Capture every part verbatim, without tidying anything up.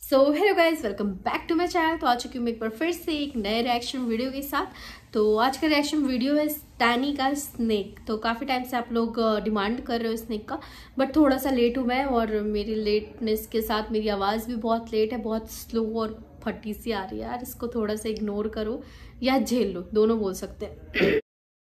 So hello guys, welcome back to my channel. तो आ चुकी हूँ मैं एक बार फिर से एक नए रिएक्शन वीडियो के साथ। तो आज का रिएक्शन वीडियो है स्टैनी का स्नेक। तो काफ़ी टाइम से आप लोग डिमांड कर रहे हो स्नेक का, बट थोड़ा सा लेट हूँ मैं, और मेरी लेटनेस के साथ मेरी आवाज़ भी बहुत लेट है, बहुत स्लो और फटी सी आ रही है यार। इसको थोड़ा सा इग्नोर करो या झेल लो, दोनों बोल सकते हैं।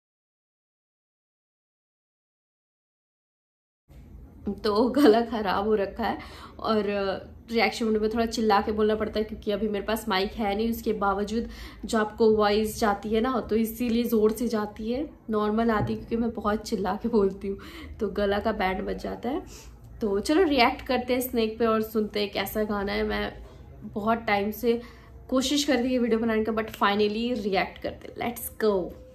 तो गला खराब हो रखा है और रिएक्शन वीडियो में थोड़ा चिल्ला के बोलना पड़ता है, क्योंकि अभी मेरे पास माइक है नहीं। उसके बावजूद जो आपको वॉइस जाती है ना, तो इसीलिए ज़ोर से जाती है। नॉर्मल आती है क्योंकि मैं बहुत चिल्ला के बोलती हूँ, तो गला का बैंड बज जाता है। तो चलो रिएक्ट करते हैं स्नेक पे और सुनते हैं कैसा गाना है। मैं बहुत टाइम से कोशिश करती है वीडियो बनाने का, बट फाइनली रिएक्ट करते। Let's go.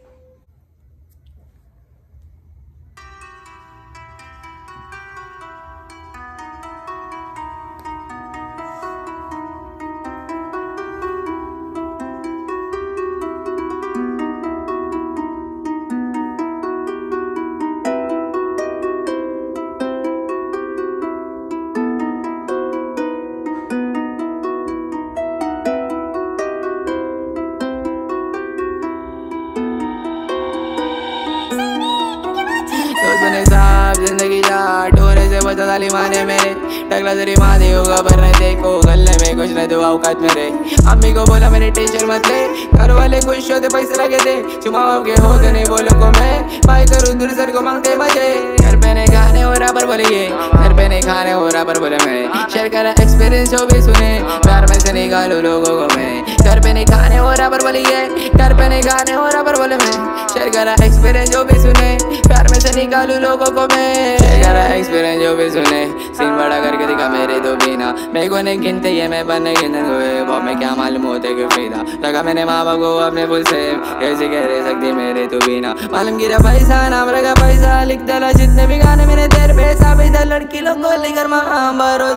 जिंदगी जा डोरे से बचा ताली माने मेरे टकला तेरी माँ दी होगा पर नहीं देखो गले में कुछ नहीं तो औकात मेरे। अम्मी को बोला मेरे टेंशन मत ले, घर वाले खुश होते पैसे लगे थे, चुमाओ के होते नहीं बोलो को मैं भाई करूँ दूर सर को मांगते मजे। घर पे नहीं खाने हो रहा पर बोलिए, घर पे नहीं खाने हो रहा पर बोले मैं शेयर करा एक्सपीरियंस जो भी सुने, प्यार में से निकालो लोगों को मैं। घर पे नहीं खाने हो रहा पर बोलिए, घर पे नहीं खाने हो रहा पर बोले मैं शेयर करा एक्सपीरियंस जो भी सुने, प्यार में से निकालू लोगों को मैं। शेयर करा एक्सपीरियंस जो भी सुने, सीन बड़ा करके दिखा मेरे तो बिना मेरे को नहीं गिनते ये मैं बनने गिनते हुए वो मैं क्या मालूम होते कि फायदा लगा मैंने माँ बाप को अपने पुल से कैसे कह रहे सकती मेरे तो बिना मालूम गिरा पैसा नाम रखा पैसा लिख डाला जितने भी गाने मेरे तेरे पैसा भी था लड़की लोग को लेकर माँ भरो।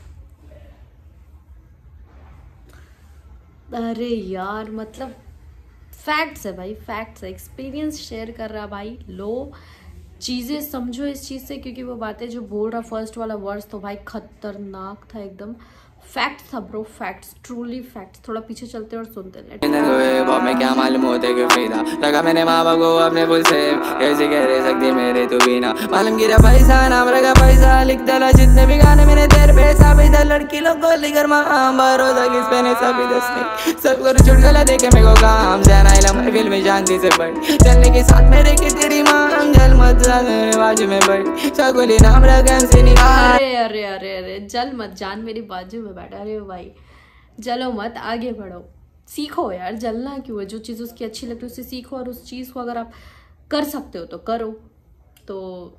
अरे यार, मतलब फैक्ट्स है भाई, फैक्ट्स है। एक्सपीरियंस शेयर कर रहा भाई, लो चीज़ें समझो इस चीज़ से, क्योंकि वो बातें जो बोल रहा फर्स्ट वाला वर्ड्स तो भाई खतरनाक था एकदम। फैक्ट्स था ब्रो, फैक्ट्स, ट्रूली फैक्ट्स। थोड़ा पीछे चलते और सुनते वो मैं क्या मालूम होते कि फायदा लगा मैंने माँ बाप को अपने पुल से कैसे कह रहे सकती मेरे तो बिना मालूम गिरा पैसा नाम रखा पैसा लिख डाला जितने भी गाने मेरे तेरे पैसा भी था लड़की लोग को लेकर माँ भरोसा किस पे ने सभी दसने सब कर छुट गला देखे मेरे को काम जाना इला महफिल में शांति से बढ़ चलने के साथ मेरे की तेरी माँ जल मत जान मेरे बाजू में बैठ सगुली नाम रखा से निकाल। अरे अरे अरे अरे जल मत जान मेरी बाजू में बैठा। अरे भाई जलो मत, आगे बढ़ो, सीखो यार। जलना क्यों है? जो चीज़ उसकी अच्छी लगती है उससे सीखो, और उस चीज़ को अगर आप कर सकते हो तो करो। तो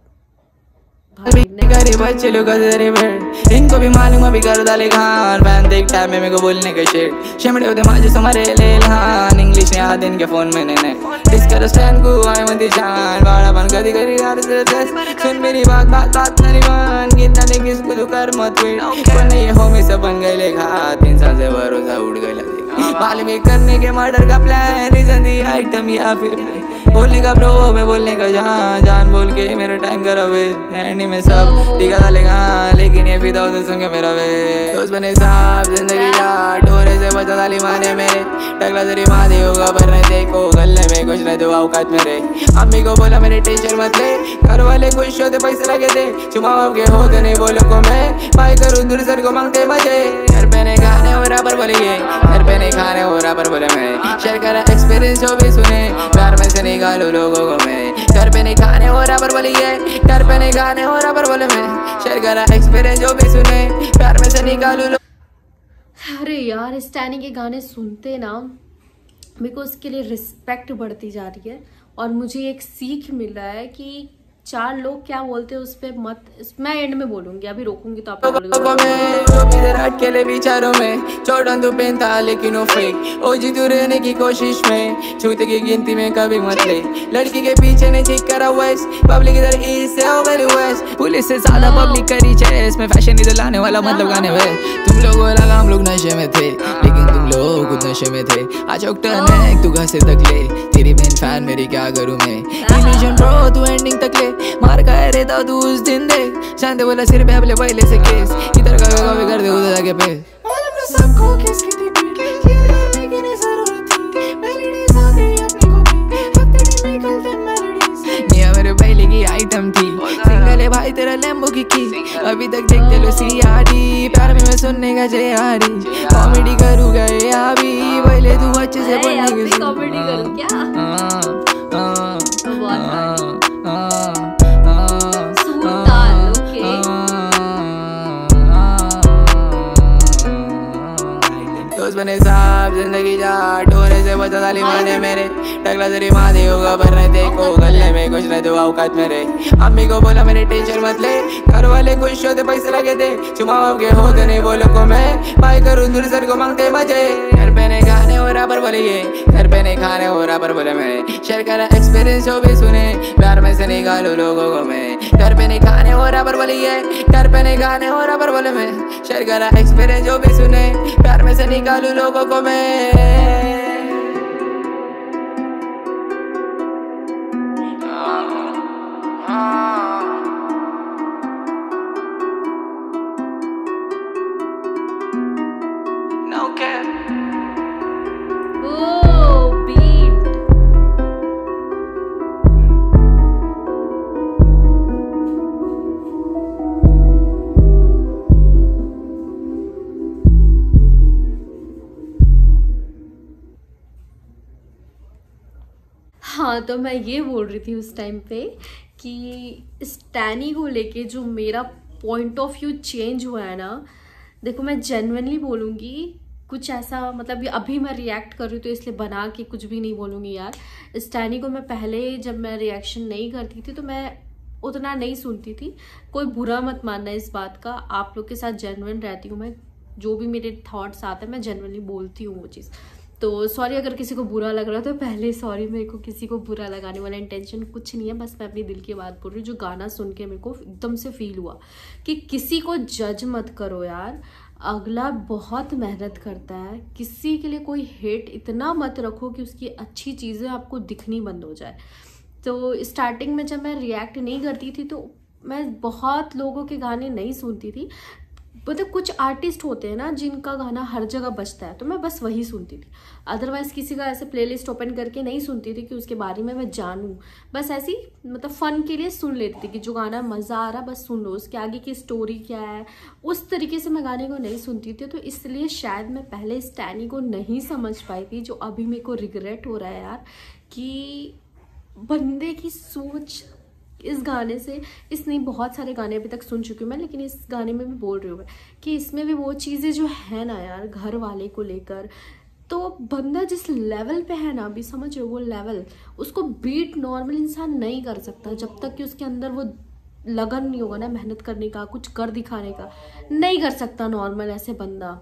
बच्चे लोग इनको भी मालूम अभी कर डाले खान बैन देख टाइम में मेरे को बोलने का शेट शेमड़े होते माजे समारे ले लान इंग्लिश ने याद इनके फोन में ने डिस्कर स्टैंड को आए मत जान बड़ा बन कदी करी यार सुन मेरी बात बात बात मेरी मान कितना ने किसको तो कर मत वेट वरना ये हो में सब बन गए लेखा तीन साल से भरोसा उड़ गया मालूम ही करने के मर्डर का प्लान रीजन दी आइटम या फिर बोलने का ब्रो मैं बोलने का जान जान बोल के मेरा टाइम करा वे एंडी में सब दिखा डालेगा लेकिन ये फिदा तो सुन के मेरा वे दोस्त बने साहब जिंदगी जा डोरे से बचा ताली माने मेरे टकला तेरी माँ दी होगा पर नहीं देखो गले में कुछ नहीं तो औकात मेरे। अम्मी को बोला मेरे टेंशन मत ले, घर वाले खुश होते पैसे लगे थे, चुमाओ के होते नहीं बोलो को मैं भाई करूँ दूर सर को मांगते मजे। घर पे नहीं खाने हो रहा पर बोलिए, घर पे नहीं खाने हो रहा पर बोले मैं शेयर करा एक्सपीरियंस जो भी सुने, प्यार में से निकालो लोगों को मैं। घर पे नहीं खाने हो रहा पर बोलिए, घर पे नहीं खाने हो रहा पर बोले मैं शेयर करा एक्सपीरियंस जो भी सुने, प्यार में से निकालो लोग। अरे यार, स्टैनी के गाने सुनते ना मेरे को उसके लिए रिस्पेक्ट बढ़ती जा रही है, और मुझे एक सीख मिल रहा है कि चार लोग क्या बोलते हैं उस पर मत, मैं एंड में बोलूंगी, अभी रोकूंगी तो आप अकेले विचारों में चौड़न तू पहनता लेकिन वो फेक ओ जी तू रहने की कोशिश में छूते की गिनती में कभी मत ले लड़की के पीछे ने चेक करा वेस्ट पब्लिक इधर ईस्ट से वेरी वेस्ट पुलिस से ज्यादा पब्लिक करी चेस में फैशन इधर लाने वाला मतलब गाने हुए तुम लोगों लगा हम लोग नशे में थे लेकिन तुम लोग खुद नशे में थे आज टर्न तू घर से तक ले तेरी मेन फैन मेरी क्या करूँ मैं इल्यूजन ब्रो तू एंडिंग तक ले मार का रहता तू उस दिन देख शांति बोला सिर पे अपने पहले से केस इधर का कर दे उधर जाके पे सबको किसकी थी पीठ, क्लियर करने की नहीं जरूरत थी, मेलोडीज आ गई अपनी कॉपी, हथेली में निकलते मेलोडीज। ये मेरे पहले की आइटम थी, सिंगल है भाई तेरा लैम्बो की की, अभी तक देखते लो सीआरडी, प्यार में मैं सुनने का जेआरडी, कॉमेडी करूँगा ये अभी, पहले तू अच्छे से बोलने की कॉमेडी करूँ क्या? बने साहब जिंदगी जा डोरे से बचा साली माने मेरे, टकला तेरी माँ दे होगा पर नहीं देखो गले में कुछ नहीं दो औकात मेरे, अम्मी को बोला मेरे टेंशन मत ले, घर वाले खुश होते पैसे लगे थे, चुमाव के होते नहीं बोलो को मैं, भाई करूँ दूर सर को मांगते मजे, घर पे नहीं खाने हो रहा पर बोले ये, घर पे नहीं खाने हो रहा पर बोले मैं, शेयर करा एक्सपीरियंस जो भी सुने, प्यार में से निकालू लोगों को मैं, घर पे नहीं खाने हो रहा पर बोले ये, घर पे नहीं खाने हो रहा पर बोले मैं, शेयर करा एक्सपीरियंस जो भी सुने, प्यार में से निकालू लोगों को मैं। No cap. Oh, beat. हाँ, तो मैं ये बोल रही थी उस टाइम पे कि स्टैनी को लेके जो मेरा पॉइंट ऑफ व्यू चेंज हुआ है ना, देखो मैं जेन्युइनली बोलूँगी, कुछ ऐसा मतलब अभी मैं रिएक्ट कर रही हूँ तो इसलिए बना के कुछ भी नहीं बोलूँगी यार। स्टैनी को मैं पहले जब मैं रिएक्शन नहीं करती थी तो मैं उतना नहीं सुनती थी, कोई बुरा मत मानना इस बात का, आप लोग के साथ जेन्युइन रहती हूँ मैं, जो भी मेरे थॉट्स आते हैं मैं जेन्युइनली बोलती हूँ वो चीज़। तो सॉरी अगर किसी को बुरा लग रहा है तो पहले सॉरी, मेरे को किसी को बुरा लगाने वाला इंटेंशन कुछ नहीं है, बस मैं अपनी दिल की बात बोल रही हूँ। जो गाना सुन के मेरे को एकदम से फील हुआ कि किसी को जज मत करो यार, अगला बहुत मेहनत करता है, किसी के लिए कोई हेट इतना मत रखो कि उसकी अच्छी चीज़ें आपको दिखनी बंद हो जाए। तो स्टार्टिंग में जब मैं रिएक्ट नहीं करती थी तो मैं बहुत लोगों के गाने नहीं सुनती थी, मतलब कुछ आर्टिस्ट होते हैं ना जिनका गाना हर जगह बजता है तो मैं बस वही सुनती थी, अदरवाइज किसी का ऐसे प्लेलिस्ट ओपन करके नहीं सुनती थी कि उसके बारे में मैं जानूं, बस ऐसी मतलब फ़न के लिए सुन लेती थी कि जो गाना मज़ा आ रहा बस सुन लो, उसके आगे की स्टोरी क्या है उस तरीके से मैं गाने को नहीं सुनती थी। तो इसलिए शायद मैं पहले स्टैनी को नहीं समझ पाई थी, जो अभी मेरे को रिग्रेट हो रहा है यार कि बंदे की सोच इस गाने से, इसने बहुत सारे गाने अभी तक सुन चुकी हूँ मैं, लेकिन इस गाने में भी बोल रही हूँ मैं कि इसमें भी वो चीज़ें जो है ना यार घर वाले को लेकर, तो बंदा जिस लेवल पे है ना अभी, समझ रहे हो वो लेवल, उसको बीट नॉर्मल इंसान नहीं कर सकता जब तक कि उसके अंदर वो लगन नहीं होगा ना मेहनत करने का, कुछ कर दिखाने का, नहीं कर सकता नॉर्मल ऐसे बंदा।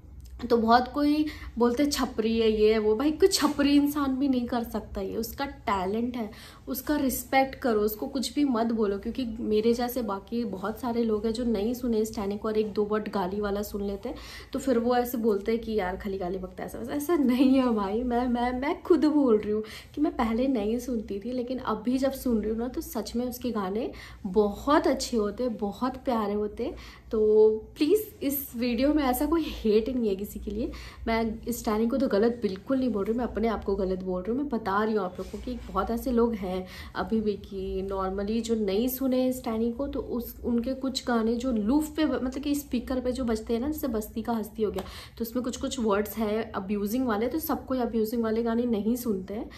तो बहुत कोई बोलते छपरी है ये है वो, भाई कोई छपरी इंसान भी नहीं कर सकता, ये उसका टैलेंट है, उसका रिस्पेक्ट करो, उसको कुछ भी मत बोलो, क्योंकि मेरे जैसे बाकी बहुत सारे लोग हैं जो नहीं सुने स्टैनी को और एक दो वर्ड गाली वाला सुन लेते हैं तो फिर वो ऐसे बोलते हैं कि यार खाली गाली बकता है, ऐसा ऐसा नहीं है भाई। मैं मैं मैं खुद बोल रही हूँ कि मैं पहले नहीं सुनती थी, लेकिन अभी जब सुन रही हूँ ना तो सच में उसके गाने बहुत अच्छे होते, बहुत प्यारे होते। तो प्लीज़ इस वीडियो में ऐसा कोई हेट नहीं है किसी के लिए, मैं स्टैनी को तो गलत बिल्कुल नहीं बोल रही, मैं अपने आप को गलत बोल रही हूँ, मैं बता रही हूँ आप लोगों को कि बहुत ऐसे लोग हैं अभी भी कि नॉर्मली जो नहीं सुने स्टैनी को तो उस उनके कुछ गाने जो लूफ पे मतलब कि स्पीकर पे जो बजते हैं ना, जैसे बस्ती का हस्ती हो गया तो उसमें कुछ कुछ वर्ड्स है अब्यूजिंग वाले, तो सबको अब्यूजिंग वाले गाने नहीं सुनते हैं,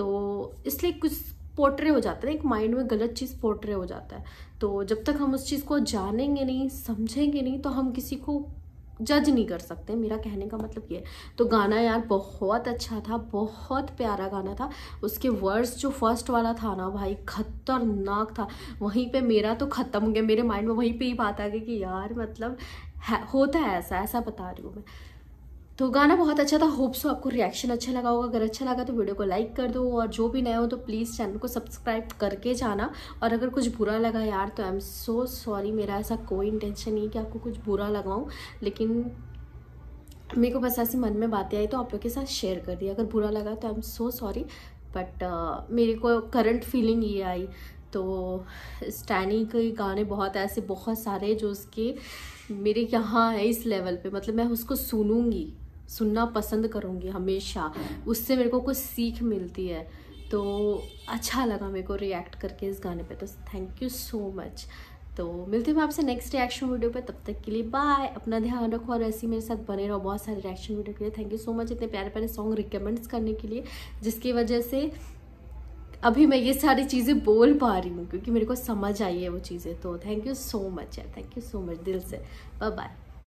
तो इसलिए कुछ पोर्ट्रे हो जाता है, एक माइंड में गलत चीज़ पोर्ट्रे हो जाता है। तो जब तक हम उस चीज़ को जानेंगे नहीं समझेंगे नहीं तो हम किसी को जज नहीं कर सकते, मेरा कहने का मतलब ये। तो गाना यार बहुत अच्छा था, बहुत प्यारा गाना था, उसके वर्ड्स जो फर्स्ट वाला था ना भाई खतरनाक था, वहीं पे मेरा तो ख़त्म हो गया, मेरे माइंड में वहीं पे ही बात आ गई कि यार मतलब है, होता है ऐसा, ऐसा बता रही हूँ मैं। तो गाना बहुत अच्छा था, होप सो आपको रिएक्शन अच्छा लगा होगा, अगर अच्छा लगा तो वीडियो को लाइक कर दो, और जो भी नए हो तो प्लीज़ चैनल को सब्सक्राइब करके जाना, और अगर कुछ बुरा लगा यार तो आई एम सो सॉरी, मेरा ऐसा कोई इंटेंशन नहीं कि आपको कुछ बुरा लगाऊं, लेकिन मेरे को बस ऐसी मन में बातें आई तो आप लोग के साथ शेयर कर दी, अगर बुरा लगा तो I am so sorry, but मेरे को करंट फीलिंग ये आई तो स्टैनी के गाने बहुत ऐसे बहुत सारे जो उसके मेरे यहाँ है इस लेवल पे, मतलब मैं उसको सुनूंगी, सुनना पसंद करूँगी हमेशा, उससे मेरे को कुछ सीख मिलती है। तो अच्छा लगा मेरे को रिएक्ट करके इस गाने पे, तो थैंक यू सो मच। तो मिलती हूँ आपसे नेक्स्ट रिएक्शन वीडियो पे, तब तक के लिए बाय, अपना ध्यान रखो और ऐसे ही मेरे साथ बने रहो बहुत सारे रिएक्शन वीडियो के लिए। थैंक यू सो मच इतने प्यारे प्यारे सॉन्ग रिकमेंड्स करने के लिए, जिसकी वजह से अभी मैं ये सारी चीज़ें बोल पा रही हूँ, क्योंकि मेरे को समझ आई है वो चीज़ें। तो थैंक यू सो मच यार, थैंक यू सो मच दिल से। Bye bye.